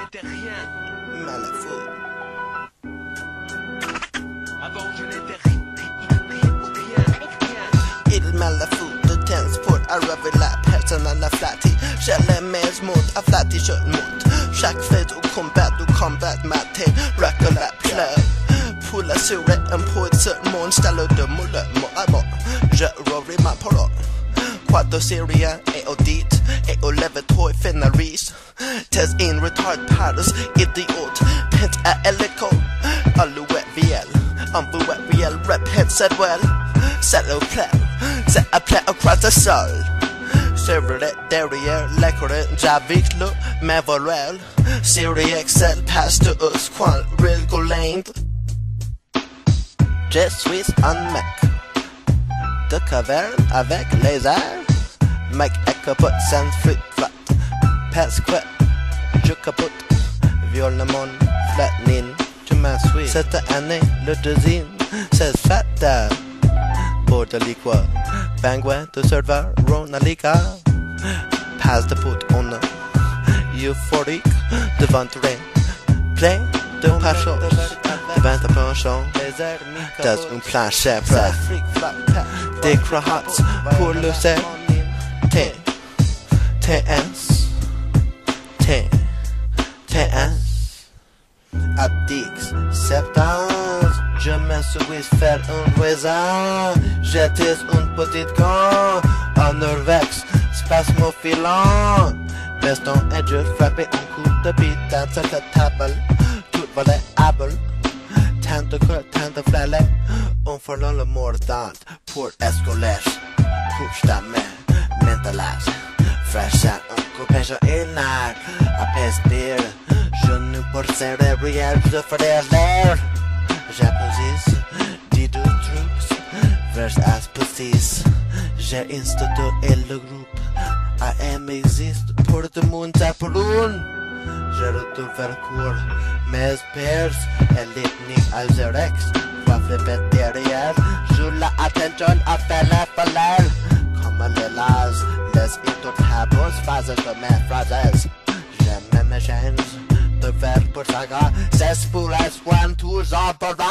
n'étais rien. Malafou. Avant je n'étais rien. Il malafou de transport Aravilla personerna flatty. Källemens mot flatty kött mot. Schackfett och combat matte. Rackola plöv. Pulla sure en på ett sörmån. Ställer dum och löm. Je rory man på rå. Quadro Syria och dit. Och levet hoj finna ris. Test in retard paros. Idiot. Pent LK. Alouette VL. Unbouette VL. Rep head said well. Settle play. Set a play across the soul. Server det derrière. Läckare. Javiklo. Med varel. Siri Excel. Pass to us. Quant. Real go lane. Je suis un mec de caverne avec les airs. Mec est kaput sans fritt flatt. Pasquet, je kaput. Violnemon, flatnin, tu m'as suivi. Cette année, le deuxième, c'est fatal. Bordeliqua, Bangwa, de serveur, Ronalika. Passe de put, on a euphorique devant terrain. Plein de pachos. Devant ta penchant, dans une planchette près. Des crottes pour le sel. TS à 10 septembre, je me suis fait un raisin. J'étais une petite con en Norvège, spasmophilant. Beston et je frappais un coup de pied dans cette table. Tout valait able. Tant de creux, tant de flâlets. On forlot le mordant pour escolèche. Couche ta main, mentalage. Fresh out, on coupage et l'air. À pester, je ne porterai rien de faire l'air. J'apposise, dis deux trucs. Fresh as pussies. J'ai institué le groupe. AM existe pour le monde à Pologne. Je retrouve cours, mes pairs, et l'ethnie Alzerex. Quoi flipper derrière, je l'attention à faire la falère. Comme les las, les intotables phases de mes phrases. J'aime mes chaînes de faire pour saga, c'est pour la soin, toujours pour